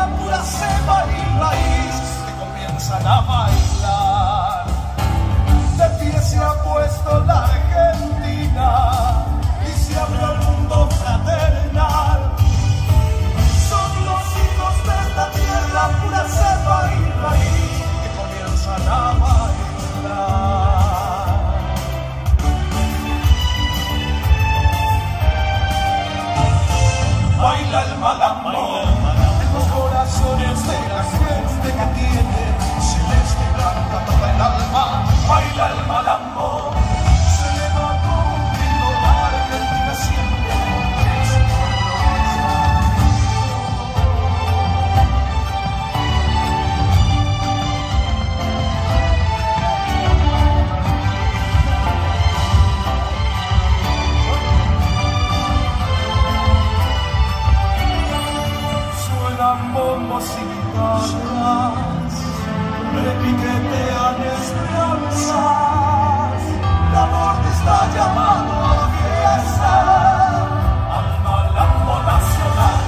tierra, pura cepa y raíz, que comienzan a bailar. De pie se ha puesto la Argentina y se abrió el mundo fraternal. Son los hijos de esta tierra, pura cepa y raíz, que comienzan a bailar. Baila el malambo en los corazones de la gente que tiene celeste y blanca toda el alma. Baila el malambo, se le va contigo la Argentina siempre, ese pueblo suenan bombos y guitarras, repiquetean esperanzas, la norte está llamando a fiesta, al malambo nacional.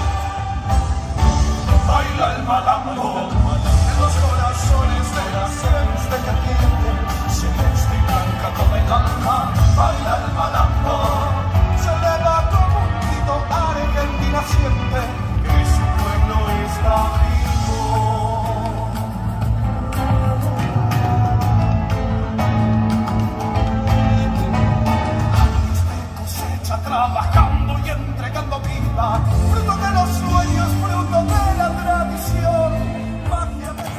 Baila el malambo en los corazones de la gente que tiene celeste y blanca toda el alma. Baila el malambo, se eleva como un grito Argentina siempre, que su pueblo está vivo. Trabajando y entregando vida, fruto de los sueños, fruto de la tradición, magia de...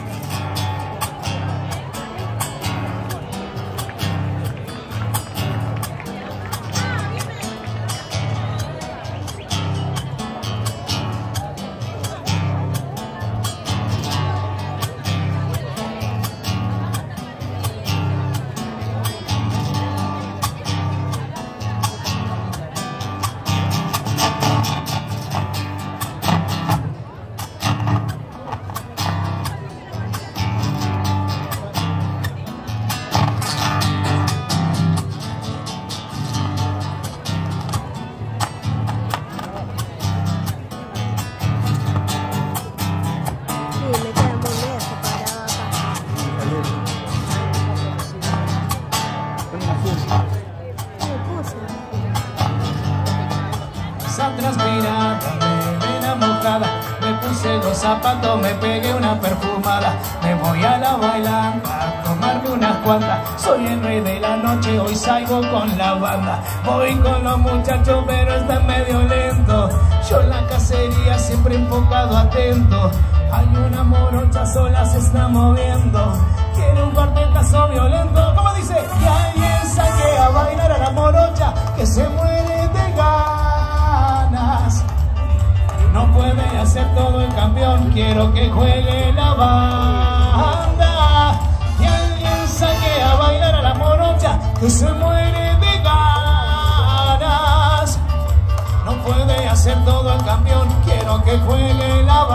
Transpirada, melena mojada, me puse los zapatos, me pegué una perfumada, me voy a la bailanta a tomarme unas cuantas. Soy el rey de la noche, hoy salgo con la banda, voy con los muchachos pero está medio lento. Yo en la cacería siempre enfocado, atento. Hay una morocha sola, se está moviendo, quiere un cuartetazo violento. ¿Cómo dice? Y alguien saque a bailar a la morocha que se muere de ganas. No puede hacer todo el campeón, quiero que juegue la banda. Y alguien saque a bailar a la morocha que se muere de ganas. No puede hacer todo el campeón, quiero que juegue la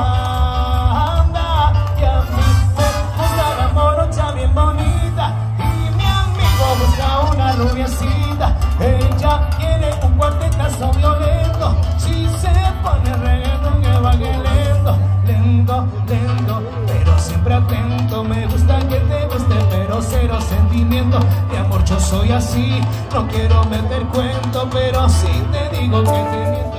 banda. Y a mí me gusta la morocha bien bonita, y mi amigo busca una rubiecita. Ella quiere un cuartetazo violento, si se pone reggaetón que baile lento, lento, lento, pero siempre atento. Me gusta que te guste, pero cero sentimiento. Mi amor, yo soy así, no quiero meter cuento, pero si te digo que te miento.